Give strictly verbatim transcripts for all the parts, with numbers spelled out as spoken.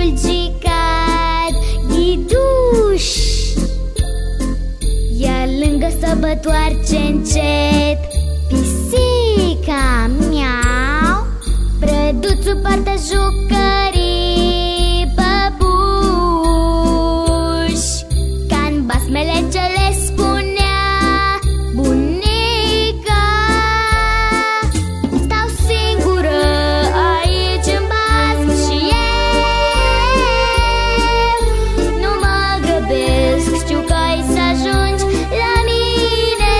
fulgicat ghiduș, iar lângă sobă toarce încet pisica miau. Prăduțul poartă jucării păpuși, ca-n basmele ce le spunea bunica. Stau singură aici în basm și eu nu mă grăbesc, știu că ai să ajungi la mine.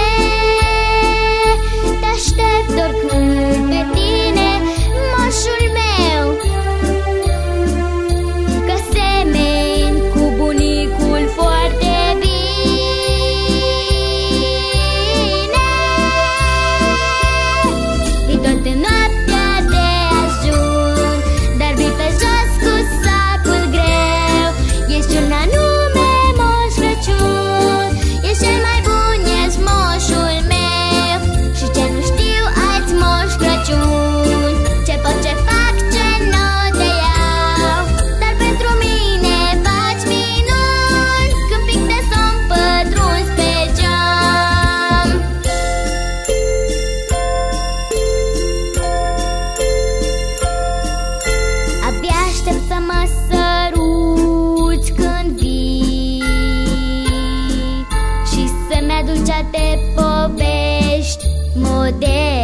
Te aștept oricând pe tine, moșul meu, că semeni cu bunicul foarte bine. Vii tot în noaptea de ajun, dar vii pe jos cu sacul greu. Ești un anume Moș Crăciun, ești cel mai bun, ești moșul meu. Și ce nu știu alți Moș Crăciun, ce pot, ce fac, ce nu te iau, dar pentru mine faci minuni, când pic de somn pătrunzi pe geam. Abia aștept să mă săruți când vii și să-mi aduci alte povești moderne.